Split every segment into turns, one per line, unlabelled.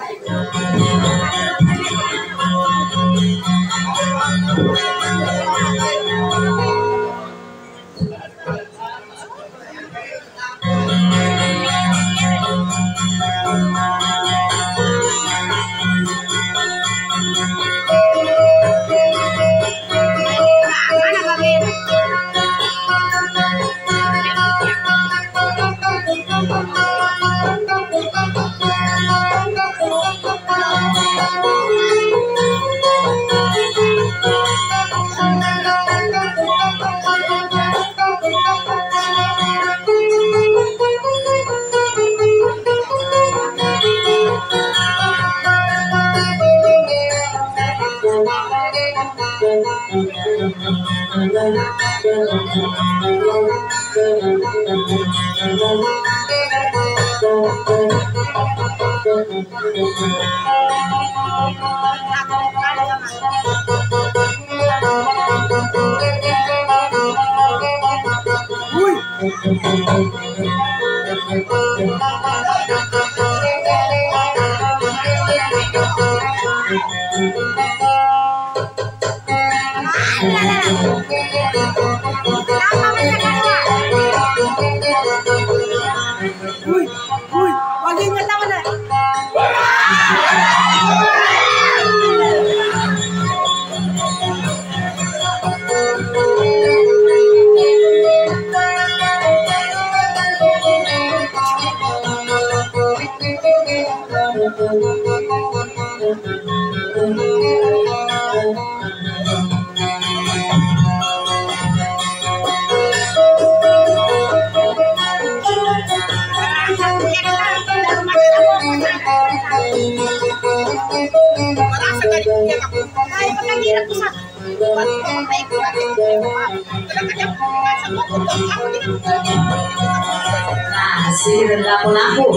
Sihir lapu-lapu.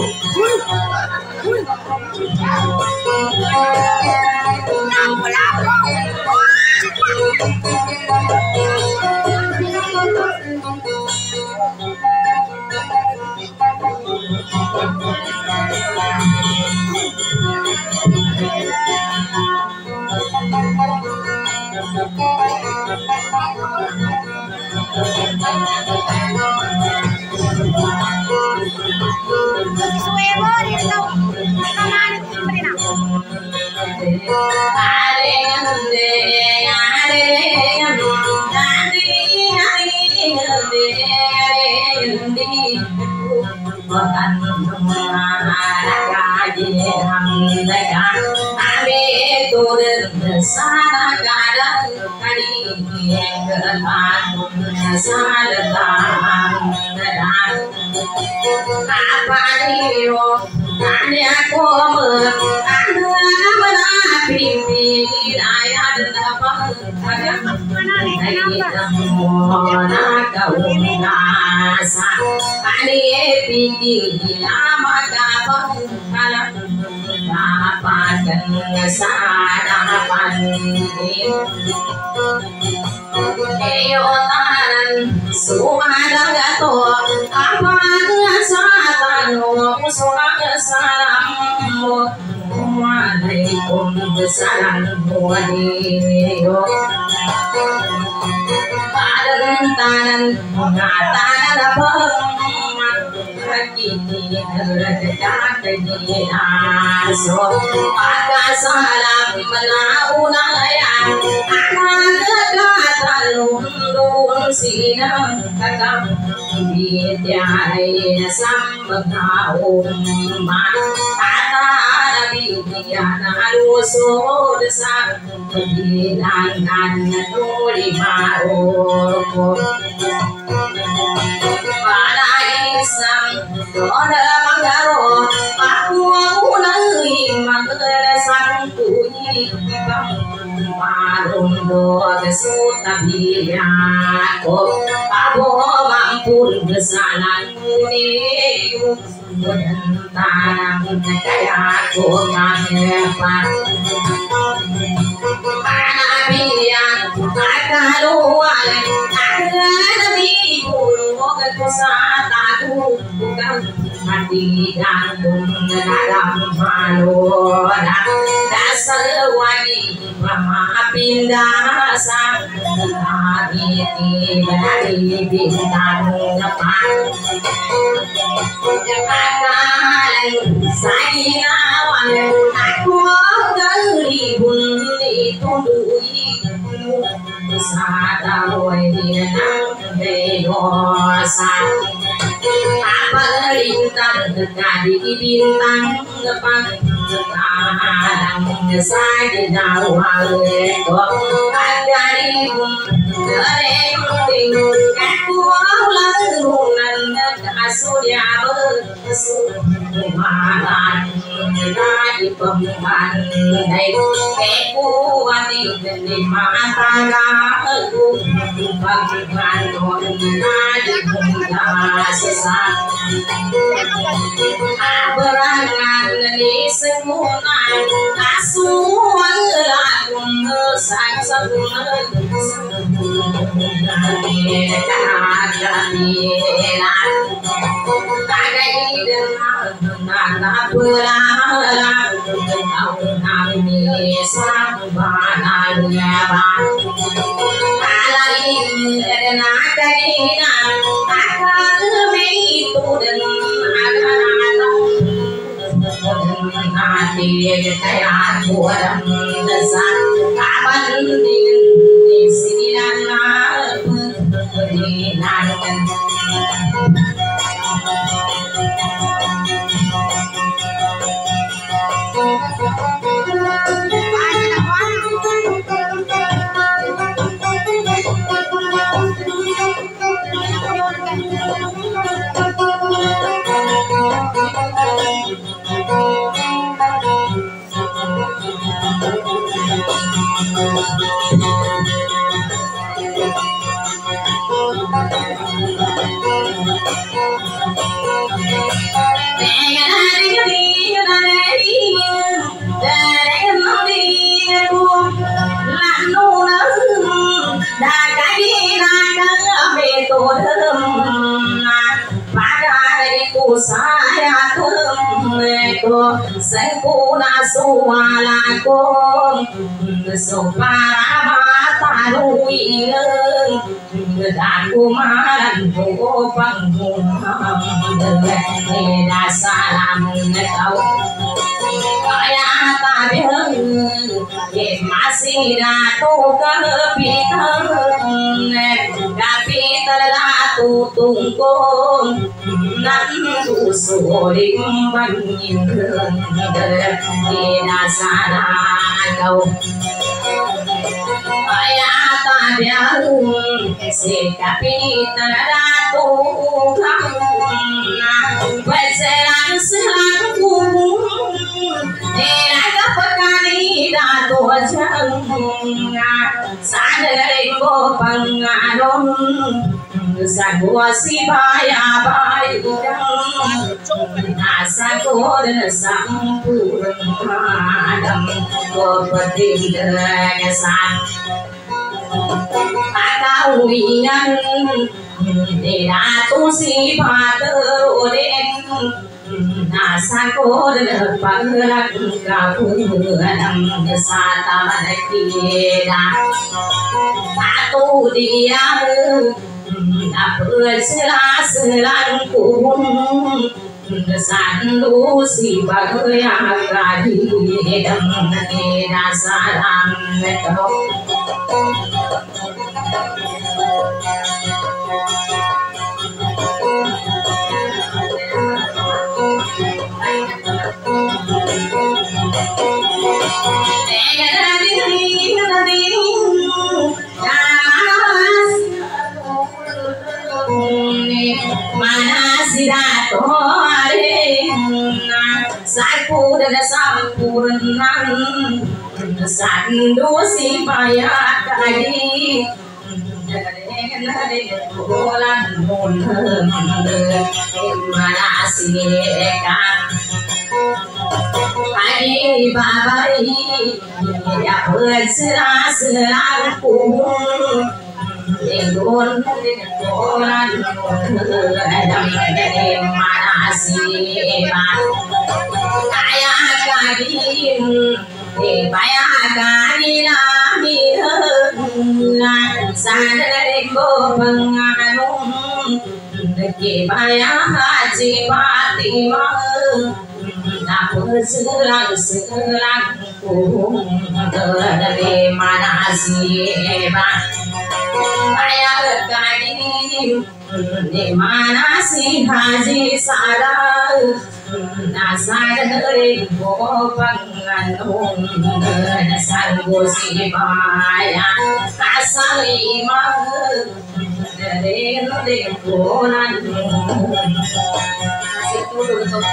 di gantung dalam malu dasar wali mama pindah sang hari tiba dari bintang depan akan saya aku terlibun itu sada dia dosa apa lintang dari bintang depan kadang saya jauh itu ada ibu tereng aku lalu nanda surya bersuara dari pembandai kekuatan di mata aku bagaimana dari bunda sesat berangan di semua kasual lagu sang sempurna saya sempurna sualaku supaya taruhi aku mampu pengguna salam kau kayak tadi masih datu kepitan tapi terlatu tungkung nantu surim banyin tidak salah kau kayak tadi sikapi terlatu berserang selangku tidak pekali datu sadari ko pangaron sa si baya baik nasa ko dan sampurna ko petindasan patawian datu si patoren nasa ko dan pagrak kapuran sata nakida patu dia apa selangku sandu si bagaya kadi dan salam kau sandu si paya kadi bulan bulan manasika ai babai ya berserah serangku Dengan bulan dan mana siapa kaya kadin kaya kadin sadar ko penganung kaya haji Fatima aku selang dari mana siapa kaya kadin di mana si Haji Sarah nasa dari ko penganung sanggo si baya asal imam dari bulan situ untuk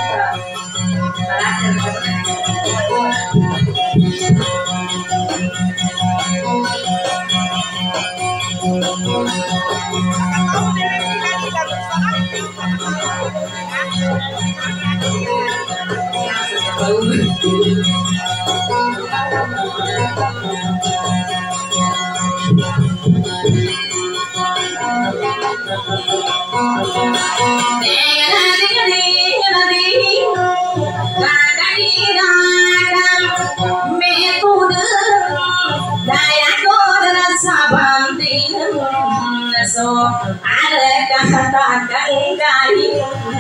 ada kata kangkari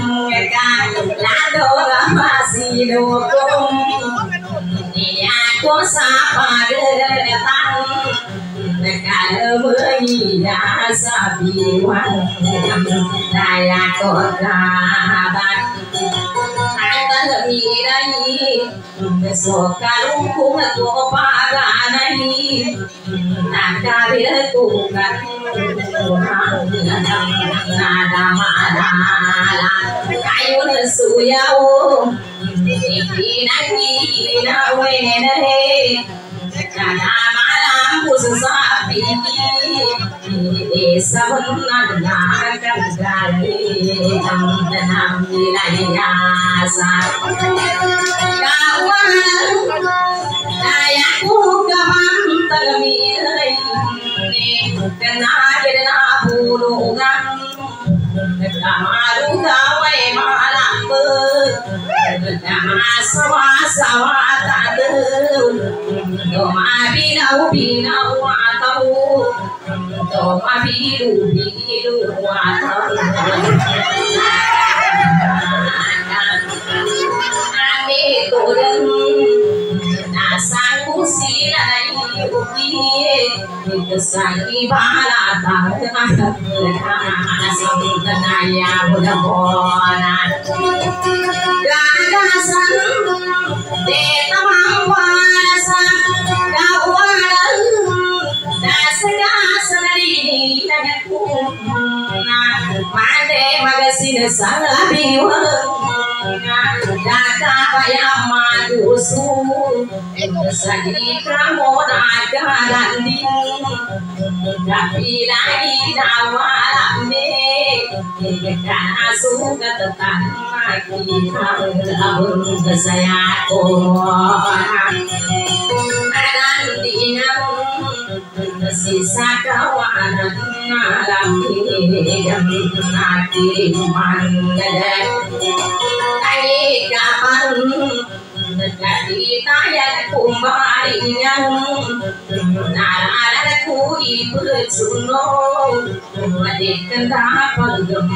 lado masih dukung dia ko sapa datang kalau berida sabiwan daya ko kabat ada mirai sokalu ko paganai nakabir ko nada madala kayun suyau Nina wene kana malam pusapi sabunna kandali namdanam nilayasa kawan ayaku kawan talmirai kenal bulungan kamaru kawai malam sawa tadu doma binau atau doma biru atau ame turun nasaku silai ukiye kesani balata samudaya budabona gagasan tetamang wasa kawalan dasagasan rini nagaku mande magasin salabiwa data bayaman usu sagi kramona galandin tapi lagi dawalamne kana suka tetang lagi abun saya sisa kawanan alam yang nanti mandada kali kapan jadi tayang kumbarian nara kui bersuno adik kena penggem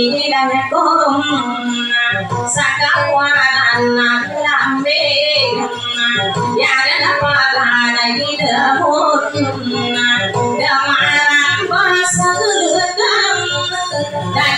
dan kom sakawanan lambe ya dan pagana hidamut damaran pasagam dan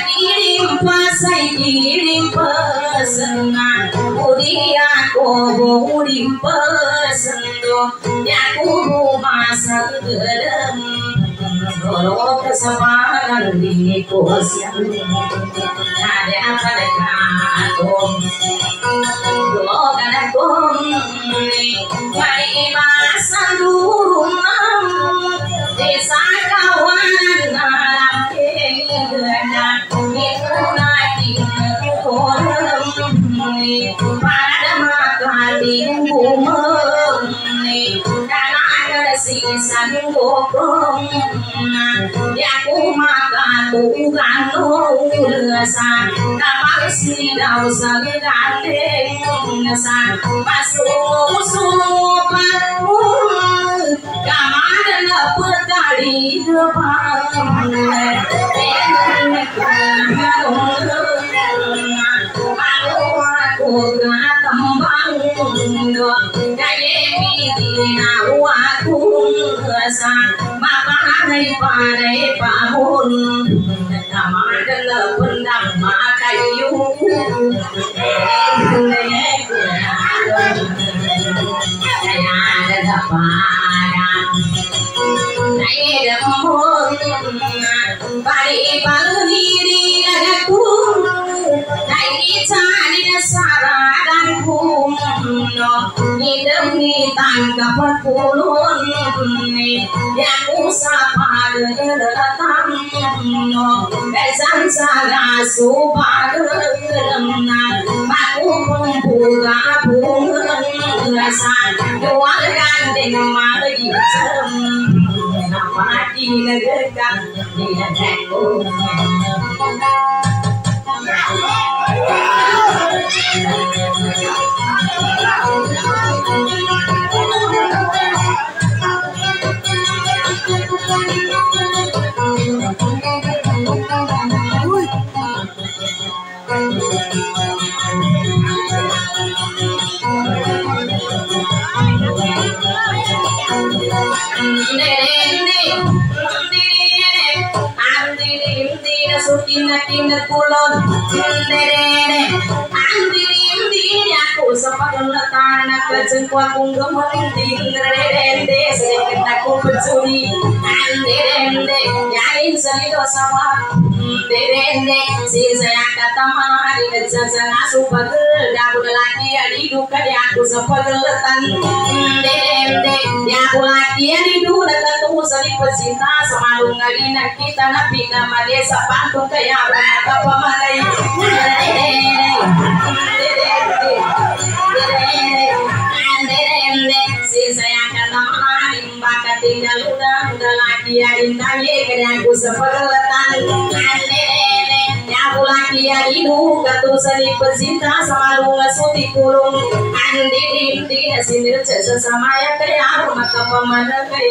kirim pesena udia ko kirim pesendo ya ku masagam Lolo kesabaran di kosian ada apa dekat lo kada kom mai masa durung desa kawanan alam kegana itu nanti kolam pada makali bumeng karena ada sisan gokong ya ku maka bukan ulasa kapal sidau sagandeng sa masuk supaku kamaran petari depan aku tembang gaya pitina aku rasa mapanai panai pahun kamaran pendam makayu saya ada pada saya mohon bari paliri aku naik cari saradan kuno hidup ni tangkap kulun yang usah datang besan salah supaya aku membuka rasa jual gandeng mari apa di negara di negaraku Tindak kulon aku sepadan tanah kecengkuat unggul merinding sedikit aku pencuri yakin selido sama si saya kata mari kejajan asu pagel aku lagi diduka di aku sepageletan ya aku lagi diduka ketemu sering pecinta sama lungalina kita nabi nama desa pantung kayak apa pamalai si saya kata maling bakat tinggal udah lagi tanya ke aku sepageletan aku lagi diduka tuh sering pecinta sama lunga suti kurung andi sindir sesama ya kayak maka pamalai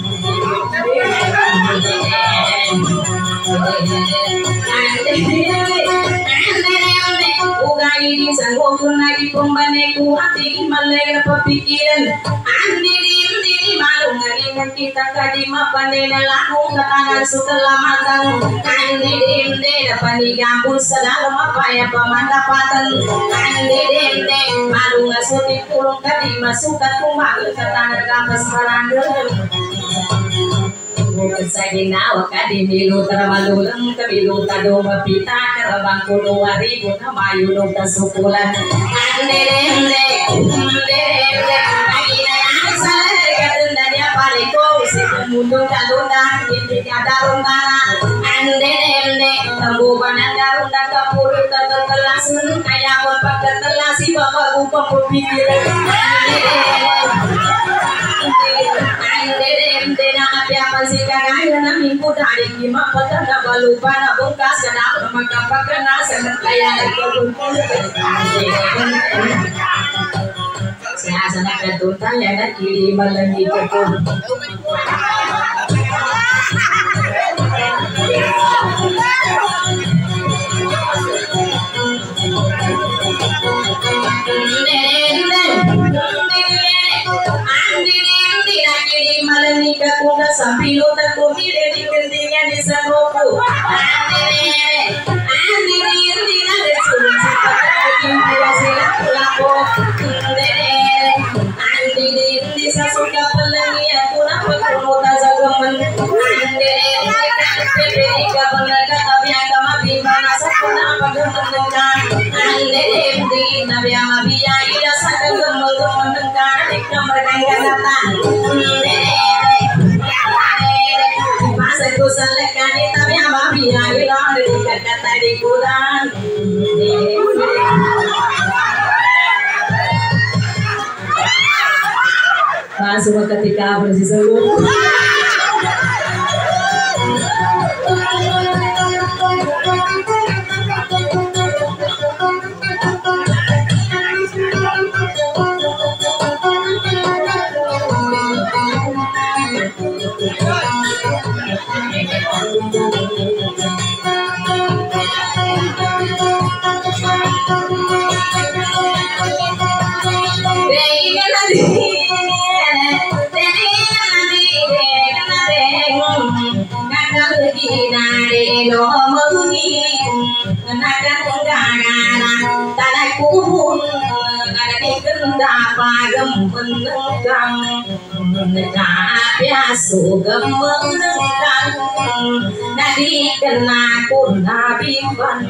ini sanggup lagi pembaneku hati malah kepikiran andiri malu ngari kita kadi mapane laku ketangan setelah matang andiri dapat digambus sedalam apa ya pemandapatan andiri malu ngasuti kurung kadi masuk ke rumah ketangan kapas marandel Saging nawak kadi milu termaluleng kemilu tado mapita karabang kuno wari kuna mayu no kasukulan andere agina asal kadunda dia paliko sikemundung dalunda ini kadarundana andere tambu banandarunda kapuru tatelasun kaya pepatelasi bapak upah pikir apa sih kagaya na minggu dari lima petang na balupa na bungkas na makapak na sangat kaya saya sangat ketutan ya na kiri balangi ketun sambil takumi dari kendinya di sagoku masuk ketika bersisa sugam menenggang nadi kena pun nabiwan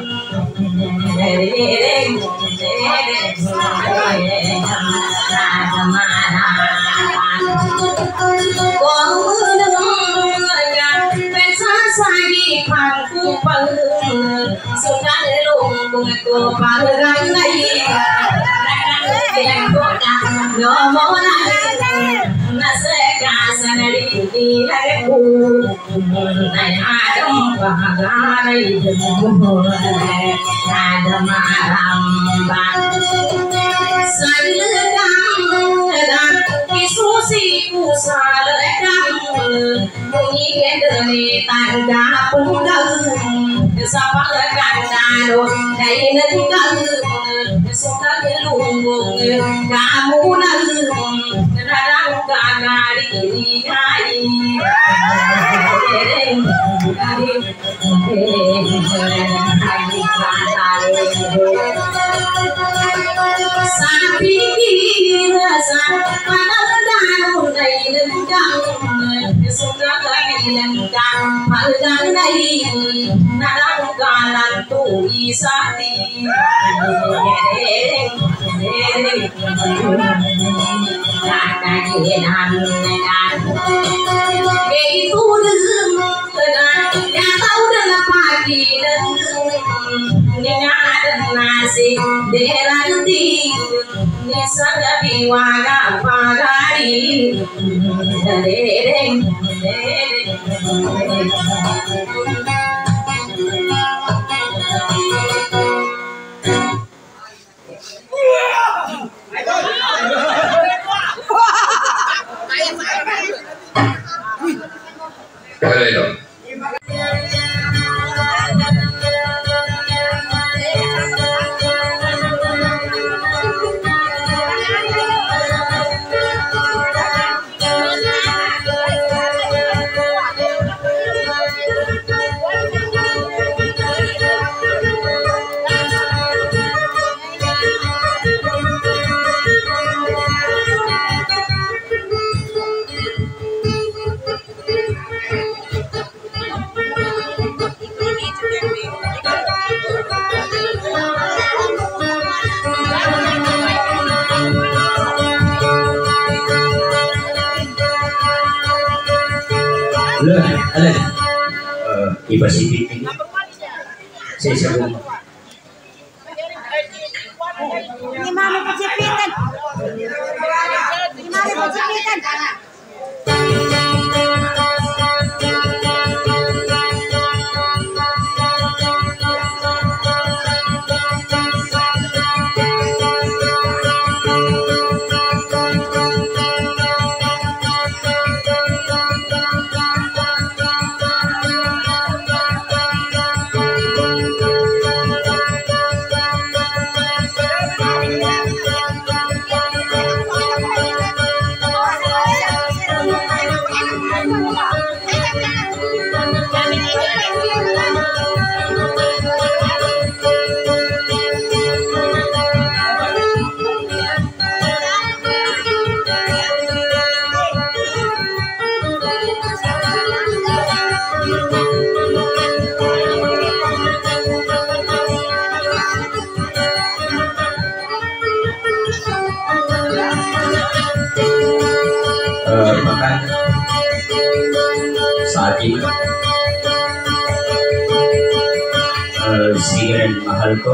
Iba sipit ini saya sebelum
gimana percipitan
Yen mahalko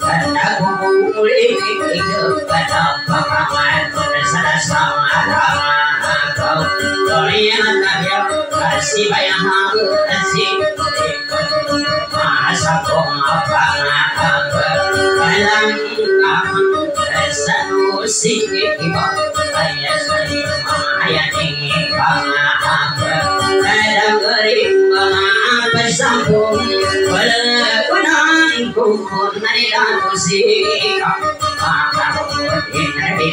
karena aku mulai pada pakangan bersama sama kau ternyata dia kasih banyak kasih masa kau apa dalam kamu sanusi kita saya ayat ini dalam gerib bersambung berkenaan kumpul dari dan musik ini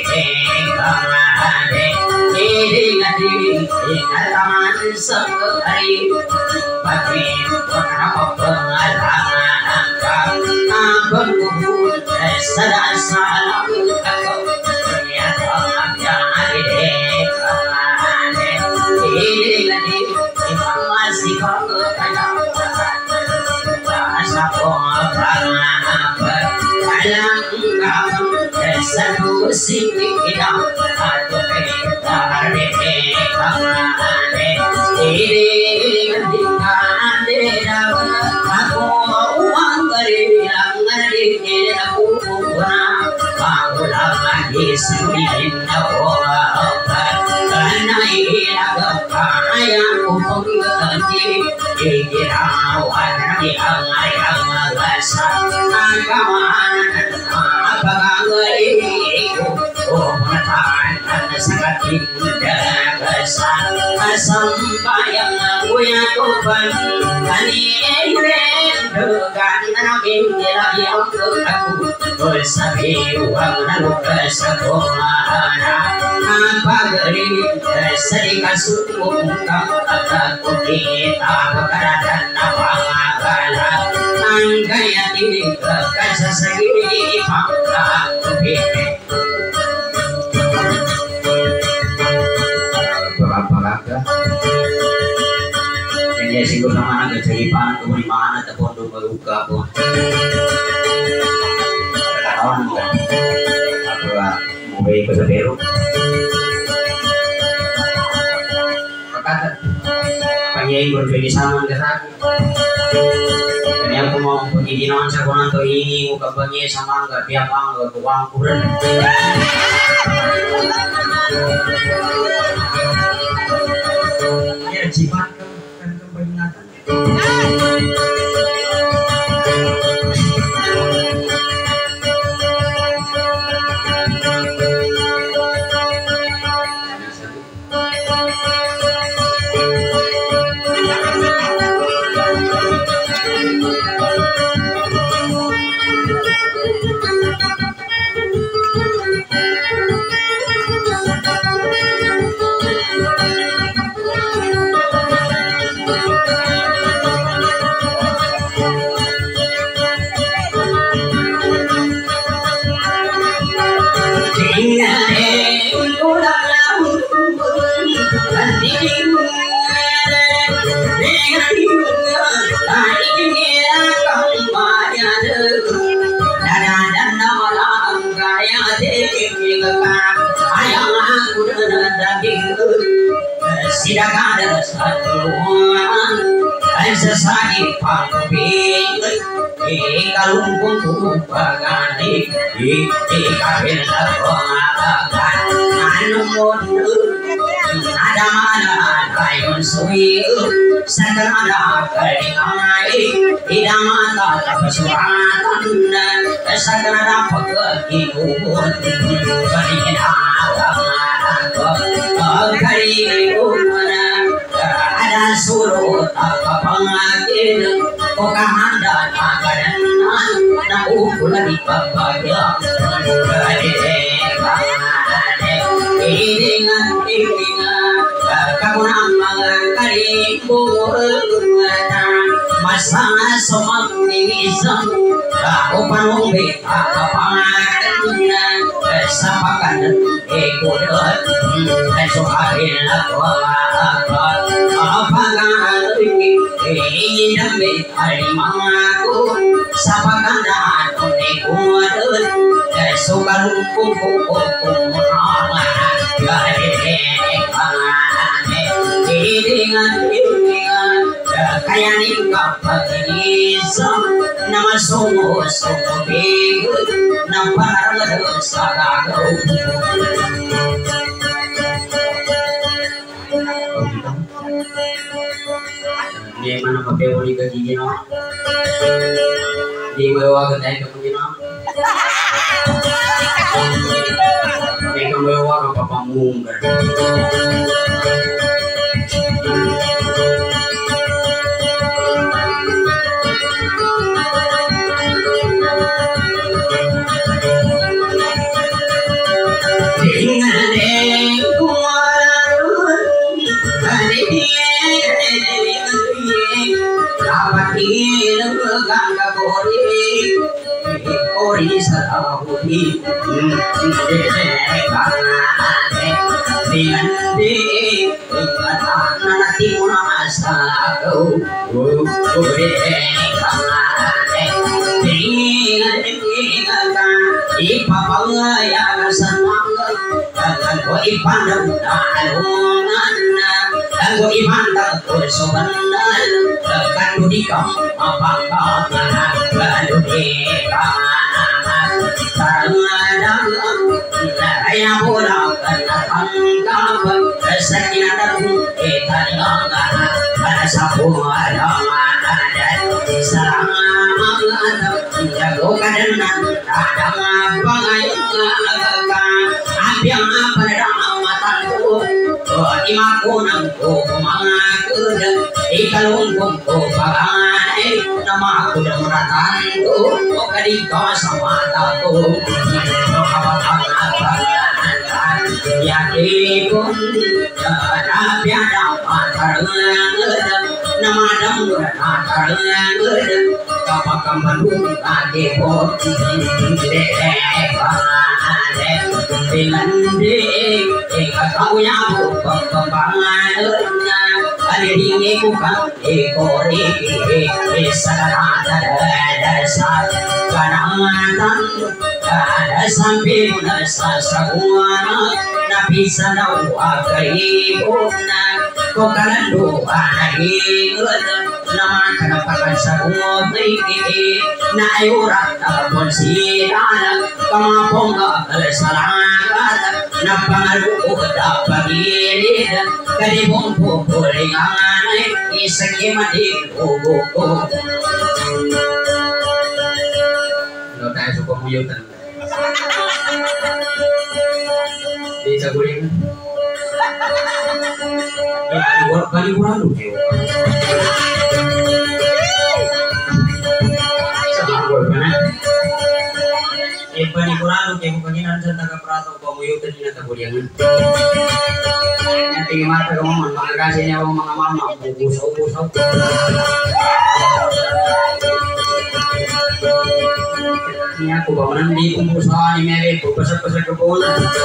pengalaman sekali bagi beberapa pengalaman berkumpul sadar salam aku ternyata jadi ini lagi masih kau kaya rasa pengalaman dalam kamu satu sini kita atau kita ini ketika aku uang beri yang ngeri aku aku lagi sendiri karena ini kaya aku mengerti dikirawan yang rasa kawan apa ngeriku mengatakan sangat indah kesan sembahyang punya Tuhan kali dengan nabi yang aku bersabi uang lalu kesekolah apa geri sedikit suku aku kita berada nama gala anggaya ini kekasih segi pangkat berapa jadi sih sama anak jadi pan tuh di mana telepon tuh buka pun kawan kan aku mau ke Semeru kata panjang berjadi sama dengan ini aku mau pergi di non sakunan tuh ini muka banyak sama enggak tiap angga uang kurang ya jimat kan kebanyakan silakan ada satu sesaki pangping kalau pun bagani di kabin lakukan anu ada mana kayon suwi sadana kalingai tidak mata persuatan sadana pagkinuhun kalina ada surut apa pangagin kokahanda naganan na ukula di pagpagya iringan kagunang mga karibungan masa sumagningisang upang umbit kapangalan sa pagkanan ikulat ay sukahin ako pag-aaring inamit ay mga ko sa pagkandaan kung ikulat ay sukalupong kung mga iringan kayanin ka pag-inisang nama songo bigut nampar sagagau di mana pakai wali kaki gino di bawah kedai kamu gino di bawah ke papamu Ori sarabudi aku bangunan di pembusuhan ini ada besar-besar kebun.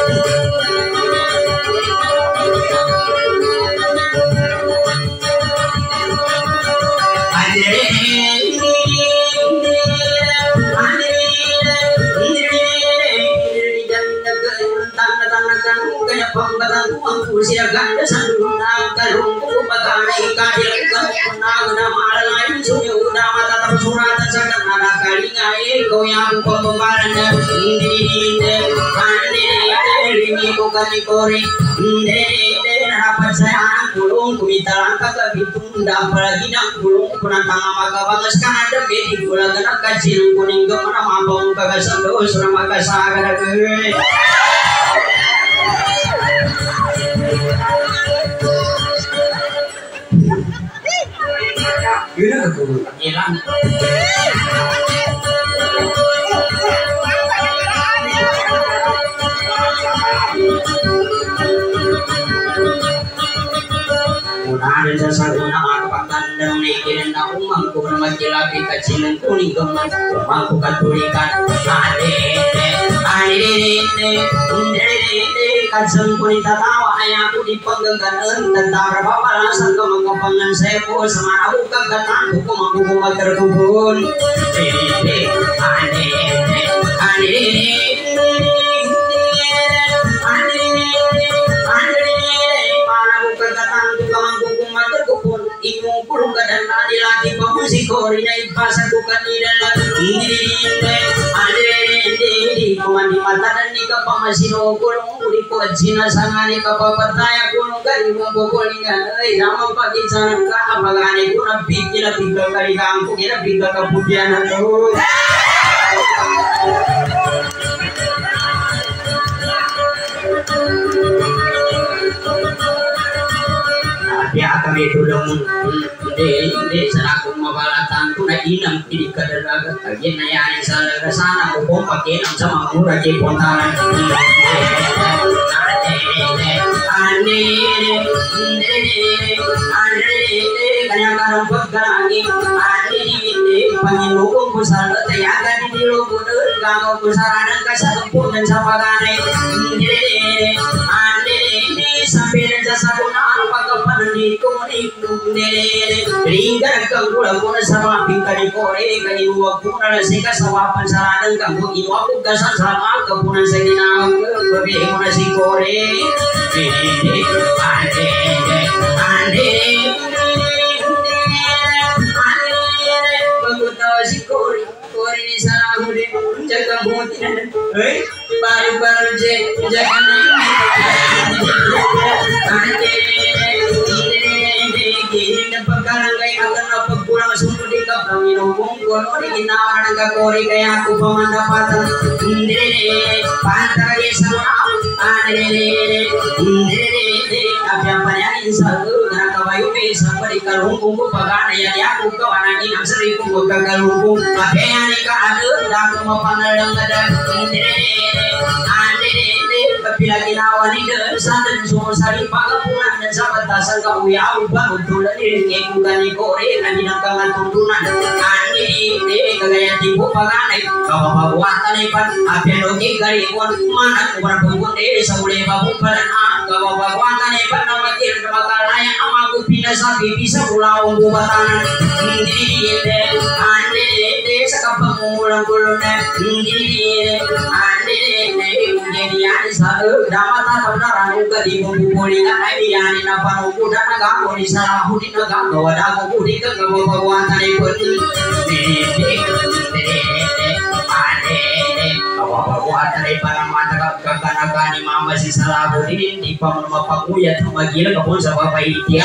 Ada jasa guna pakan dan mikirin nak umang ku bermati lagi kecilan kuning gemas umang ku katurikan kasem kunita tawa ayahku dipenggengkan tentara bapak langsung ke mengkopangan sepo semana buka katan buku mampu mater kubun si kori na ipasa ko kanila hindi ande kumandi mata dan ni kapamasino kulong uri ko sinasangani kapapataya kulong kali mo bokolingan ay ramang pagisan ka apagani ko na bigla kali kampo kira bigla kapudian to dia kami tulung de sana ko mabalatan ko na inam kini kadalaga kagin na yan sa sana ko po pakinam sa mga mura kay pontaran kanya karang pagkalangi Panginoon ko sa tayagan ni Lobo gago ko sa ranang kasalupunan sa paganay sampai sa sakunaan pagkapanan ko ni ringan kang gula ko na sa mga pingkani ko kaniluwag ko na si kasawapan sa ranang kang inuwa ko kasan sa mga kapunan sa ginawag babi mo na si Kore si Kore ni sa huli jaga buti baru-baru jaga pagkalangay akan napagpulang sunod di ka Panginoon kung ano rin ginawa ng kakori kaya ako pamandapatan pantay sa apa yang insya Allah kabayu sa parikalungkung ko pagana yan ako kawanan inang sarili ko magkakalungkung kaya ni ka ano dako mapanalang ada kapila ginawa ni Deus sandan sumusari pagapunan dan sa batasan kauyaw bangun tulan ni kung gani kore kanina kangan tuntunan ani kagaya tipo paganay kawabuatan ay pat apelogi garipon mana kumara pungkunde sa muli babupalan kawabuatan ay pat namatir na makalaya amaku pinasabi bisa ulawang bubatanan hindi sa kapangulang kulunay hindi jadi sa dapat tatap darang uga di bumbu na ay yani na panuko na nagago ni sa huli na gagawa na ko di ka gawa ay pwede kawabuatan ay parang matagaganaga ni mama si Salabo din di pa mo mapaguyat magila ka po sa papaitiya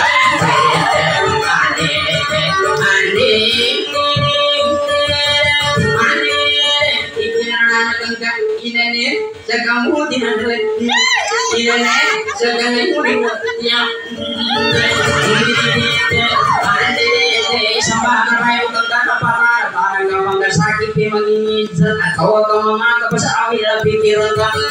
ini sekamu tidak ada ini sekamu yang sambal kerayu kagana para gampang sakit memang atau kamu maka pasal awil pikiran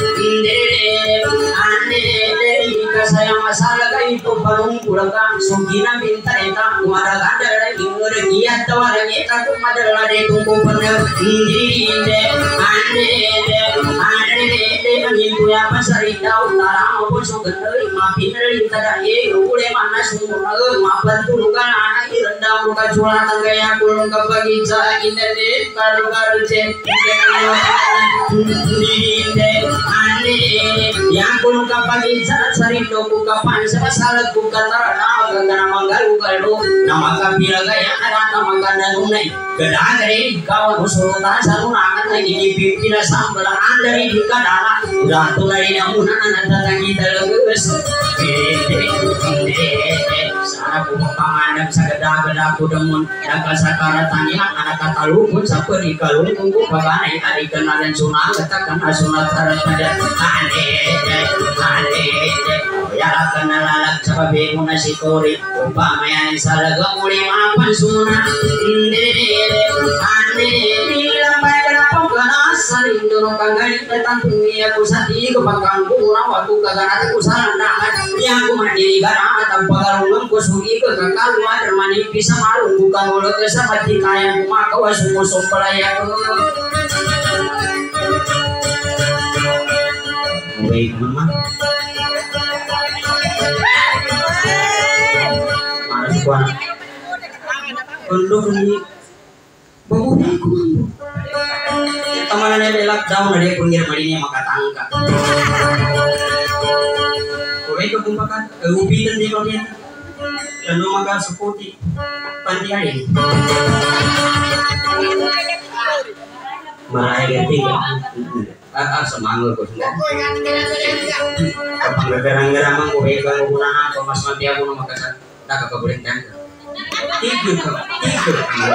saya masalah kayak itu baru pulang sungkina minta eta kumada ganda ingor giat tawara eta kumada lade tunggu bener mengimpu ya pasari tahu utara maupun sugenderi mapineri tada ye ule mana semua mabantu luka anak rendam luka curhatan gaya kulung kebagi sa internet karu cek yang kulung kebagi sa sarindo kapan salah buka tarana gana manggalu galu nama kapila gaya ada mangganda nunai gedang dari kawan usulatan sarunangan lagi di pimpinan sambelan dari dikadana udah tulari namunan datang kita legus sana ku pangandap sa geda-geda ku demun dagal sakara tanya anak kata lupun sa perikalung ku baganay ari kenalan sunat katakan sunat harat pada ya kenalan sa babi mo na si Kori upamayan sa laga muli mapan sunat lampai kenapa kena saling dorong kagani datang dunia ku sati ke pangkangku waktu kagana ku salah yang ku mandiri gara tanpa galungan ku sugi ke kakak rumah termani bisa malu bukan mulut ke seperti kaya maka wasung-wasung pelayak baik mama mana kuat untuk ini bangunan ku teman-teman yang lockdown ada pinggir marinya maka tangka kowe kebumpakan ubi dan di bagian Lalu maka seputi pantiain. Marah ganti semangat ko sila. Kapag nagkarang-garamang ko, iba ko na ako, mas mati ako na nakakabulintan ka. Tigil ka, tigil ka.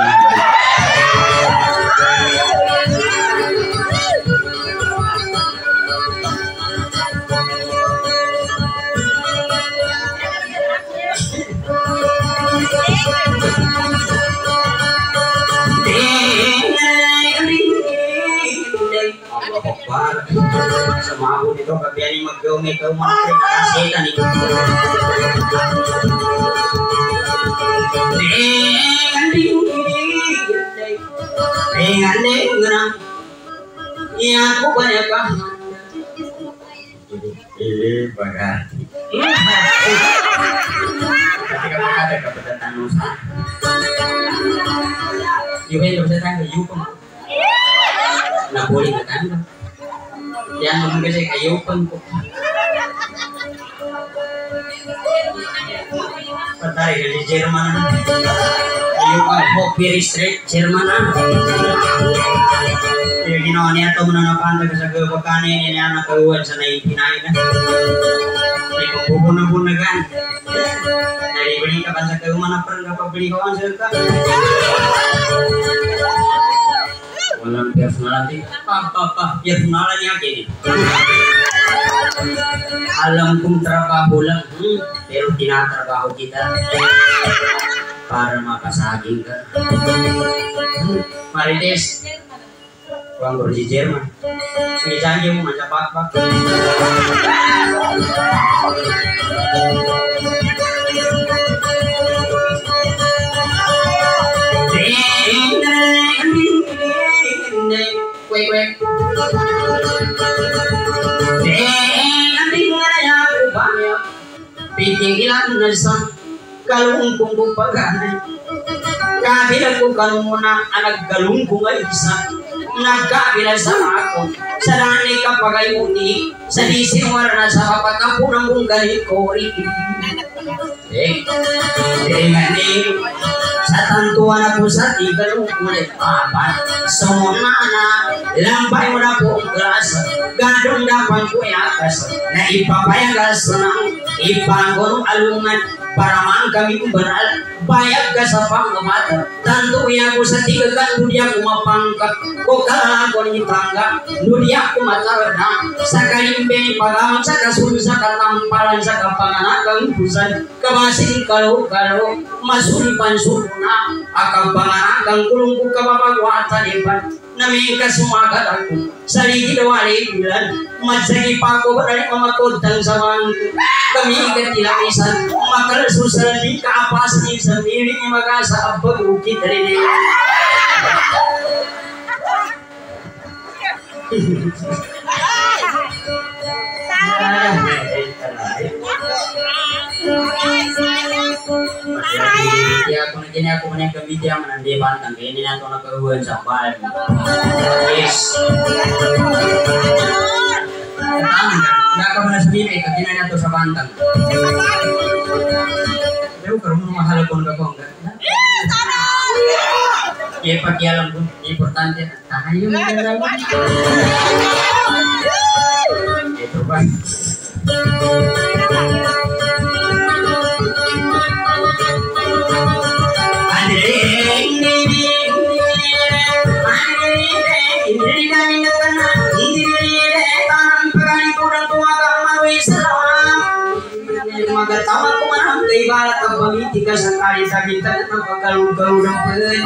Sama aku dito kabiyanin mag-gawin ikaw mga kasetan ito. Iya aku banyak ka. Bagati. Ketika ada kepadatan nusa. Yung ay lusa tayo yung na boleh kan yang menggesek ayupan ko patay dari Jerman ayupan Hopi Street Jerman yung ginawa niya ito mananapanda sa gawakanin niya anak kawan sa 99 na ay pagpupunabunagan naribali ka pa sa kawman na parang kapabili ko ang sirka walang personality apa personalnya gini alam kong trabaho lang pero tinatrabaho kita para makasaging ka Marites Wang Gorji Jerman misalnya mo mancapak-pak Wek. Nanti ngaya aku banyak. Piting ilan nasan kalungkung ko pagani. Kabila ko kanuna anak galungkung ay isa. Nagkabila sa ako. Sarani ka pagayuni. Sa disin warna sa kapatapunang kong galikori. Ngani. Sa tantuan ako sa tigalong kulit papan semua na lampai mo na po ang grasa gadong dapan ko yakas na ipapayag senang ipanggol alungan para mang kami beral bayag ka sa pangamata tanto ako sa tigagan nudi ako mapangkat ko kala ko ni tangga nudi ako matarada sa kalimbe pagawang sa kasun sa katampalan sa kapanganagang pusan kamasing kalo masulipan na akang pangarang kulong ko kababagwatan iban na may kasumagat ako sa ligid wali bulan magsagi pa ako barali mamakotang sa mga kami ikatilang isan makalasusan di kaapas ni sa miling magasa abag ukit rin aku punya kebijakan menandai bantang ini nanti nak keruan sampai yes nggak kau mana sendiri kekinanya tuh sabantang jauh ke rumah mahal pun gak kau enggak ya pakai alam pun importante tahayu itu baik Magatawa ko man kay balat ang politika sa kalita-kita ng pagkalugaw ng pagkain.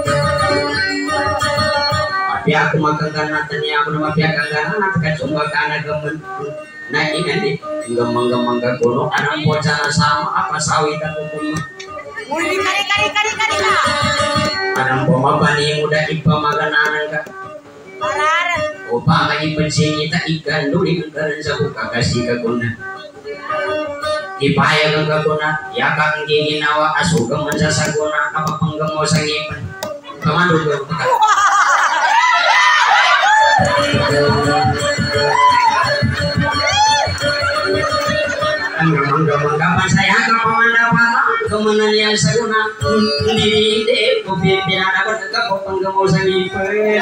Mapiak ko magkaganatan niya ako na mapiak ang ganan at katsumba ka na gaman na inani gamang-gamang kuno anang po sa nasama apasawit ako kung
Kari na.
anang bumabani mo dahil pamagananan ka upang ipansingita ikan nuling ang karan sa buka kasi ka kuna ipayag ang kakuna yakang giginawa asugang man sa saguna kapapanggam mo sa ngipan kamanod ka ang gamang-gamang saya kapamandapatan panggemenan yang saguna di de pemimpinan apa tegak penggemau sangipe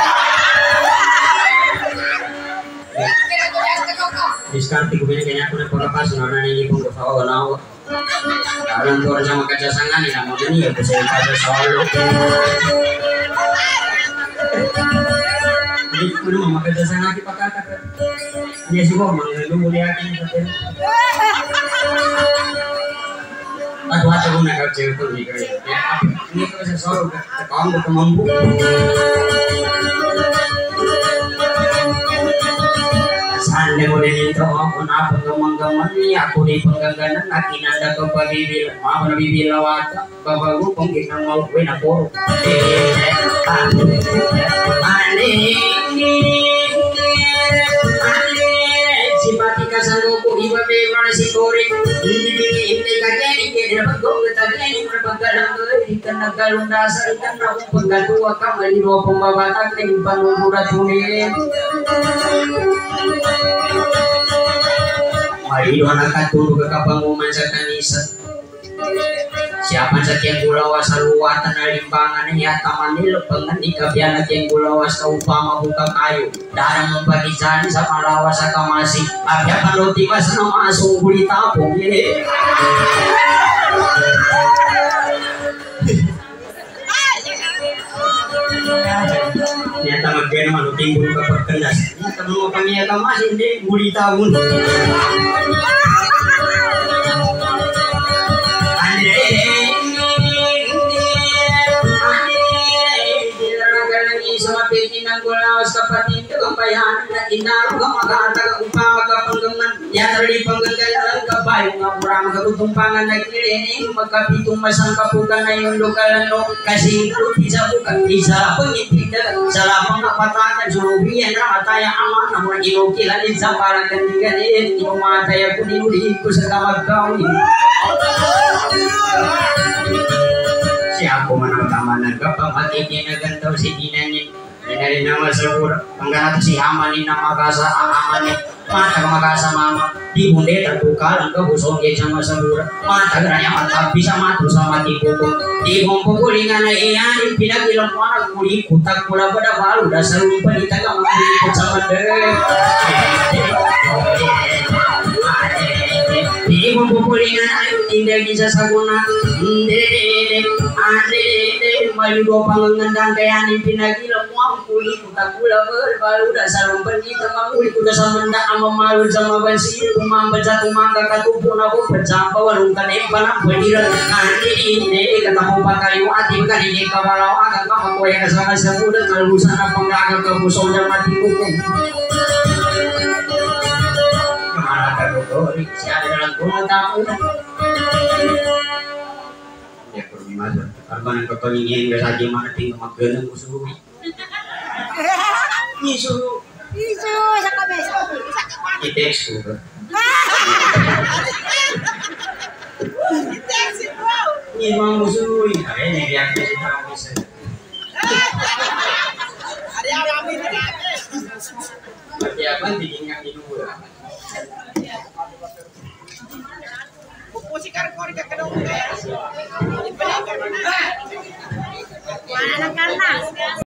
diskanti gue kayaknya aku nih pas nona ini pun kesawa nawa dalam tuh sama kaca sangan ya mau ini ya bisa kaca solo jadi kudu mama kaca sangan kita kata dia sih gua manggil mulia ini aduh aku nak kau cewek pun ni kau ini kau sesoro kau bukan mampu Anda boleh minta aku nak penggemang-gemang ni aku di penggangganan nak kinanda kau pabibil maaf nabibil lawat bapak gua pengkitang mau gue nak korup simpati kasanku iba bebana si korek ini kagani ke dapat gua kagani berpenggalang ikan nagalung dasar ikan nak penggatua kamali dua pembawatak dengan pangurat tunin mari doa nak tunduk ke kapanguman sa kanisa siapa saja yang gulawas haluatan alimbangan ya tamanil pengen ikabian yang gulawas ka upama buka kayu darang membagisan sa malawas sa kamasi abya paloti mas na masung gulita po nyata magkano man timbul ka pagkandas nyata mga pamiyata mas hindi gulita mo sama pikinan gulawas kapatid kampayan na inaro ka magkataga upama ka panggaman ya terli panggagalan kapayo nga murama ka kutumpangan na kirining magkapitong masang kapukan na yung lokalan no kasi isa bukan isa pangitidag sa lapang kapatakan surubiyan na mataya ama na mga inukilan sa parang kandiganin yung mataya kuninuli ko sa kamagkawin siapa menang-tamanan kapag matitinagan daw si dinanin dari nama sebur pengganat si amanin nama kasa amanin mata makasa mama di bunde terbuka dan kebusong dia sama sebur mata geranya mata bisa matu sama tipuku di bongko kulingan iyan pindah bilang mana kuli kutak kula pada baru dasar lupa ditaga ikut sama di bongko kulingan ayo tidak bisa saguna malu dua pangangan kaya ni pinagila mo kuli kutak kula baru dasar lupa ditaga kuli kuda sama ndak ama malu sama bansi kumamba jatuh mangga katupo na ko pajampa walong kanempa na pwedira ini kata mo pakai ati kan ini kawalaw aga ka makoya ka sa sabuda kalusan na panggaga ka musol na mati ko kamara ka ko siya dalang kumata ko ya permimasa karban ang kapangingin ka sa mana ting magganang musuh misuh
Isu sa kabesa.
i-text ko
I-text bro.
ni mga musuh ay nagyan kasi tao isa
Ari arami na natin.
pati apan tingin inura
Pupusi karkor ka kadong kaya. Wala na karnas.